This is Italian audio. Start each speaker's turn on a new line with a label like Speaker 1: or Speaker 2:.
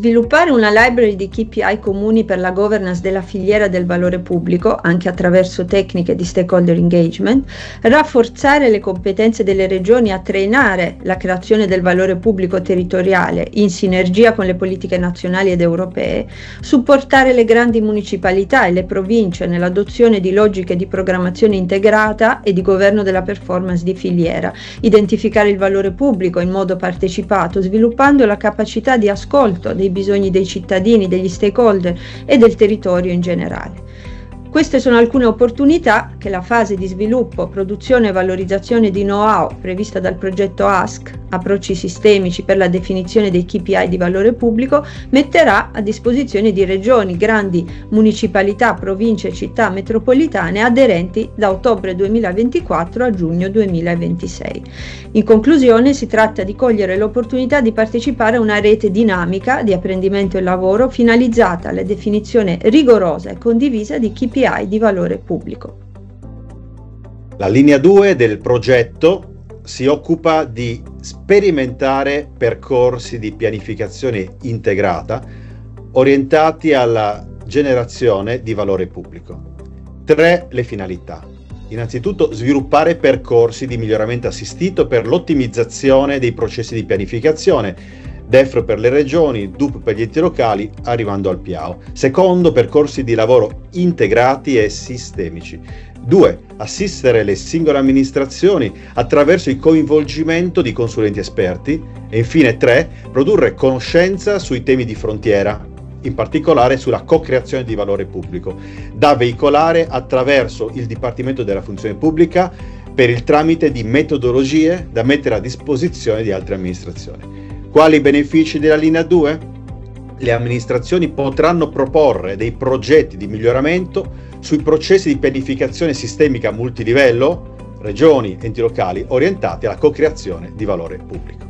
Speaker 1: Sviluppare una library di KPI comuni per la governance della filiera del valore pubblico, anche attraverso tecniche di stakeholder engagement, rafforzare le competenze delle regioni a trainare la creazione del valore pubblico territoriale in sinergia con le politiche nazionali ed europee, supportare le grandi municipalità e le province nell'adozione di logiche di programmazione integrata e di governo della performance di filiera, identificare il valore pubblico in modo partecipato, sviluppando la capacità di ascolto dei bisogni dei cittadini, degli stakeholder e del territorio in generale. Queste sono alcune opportunità che la fase di sviluppo, produzione e valorizzazione di know-how prevista dal progetto ASC, approcci sistemici per la definizione dei KPI di valore pubblico, metterà a disposizione di regioni, grandi municipalità, province e città metropolitane aderenti da ottobre 2024 a giugno 2026. In conclusione, si tratta di cogliere l'opportunità di partecipare a una rete dinamica di apprendimento e lavoro finalizzata alla definizione rigorosa e condivisa di KPI di valore pubblico.
Speaker 2: La linea 2 del progetto si occupa di sperimentare percorsi di pianificazione integrata orientati alla generazione di valore pubblico. 3 le finalità. Innanzitutto sviluppare percorsi di miglioramento assistito per l'ottimizzazione dei processi di pianificazione, DEFR per le regioni, DUP per gli enti locali, arrivando al PIAO. Secondo, percorsi di lavoro integrati e sistemici. 2. Assistere le singole amministrazioni attraverso il coinvolgimento di consulenti esperti. E infine 3. Produrre conoscenza sui temi di frontiera, in particolare sulla co-creazione di valore pubblico, da veicolare attraverso il Dipartimento della Funzione Pubblica per il tramite di metodologie da mettere a disposizione di altre amministrazioni. Quali i benefici della linea 2? Le amministrazioni potranno proporre dei progetti di miglioramento sui processi di pianificazione sistemica multilivello, regioni, enti locali, orientati alla co-creazione di valore pubblico.